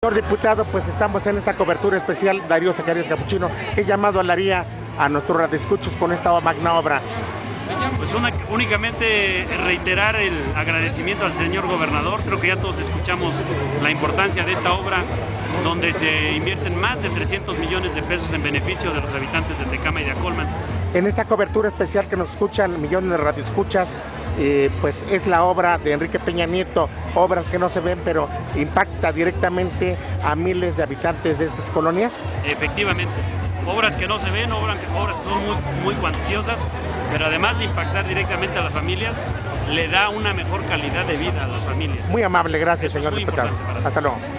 Señor diputado, pues estamos en esta cobertura especial. Darío Zacarías Capuchino, ¿qué llamado le haría a nuestros radioescuchas con esta magna obra? Pues únicamente reiterar el agradecimiento al señor gobernador. Creo que ya todos escuchamos la importancia de esta obra, donde se invierten más de 300 millones de pesos en beneficio de los habitantes de Tecama y de Acolman. En esta cobertura especial que nos escuchan millones de radioescuchas, pues es la obra de Enrique Peña Nieto, obras que no se ven, pero impacta directamente a miles de habitantes de estas colonias. Efectivamente, obras que no se ven, obras que son muy cuantiosas, pero además de impactar directamente a las familias, le da una mejor calidad de vida a las familias. Muy amable, gracias, señor diputado. Hasta luego.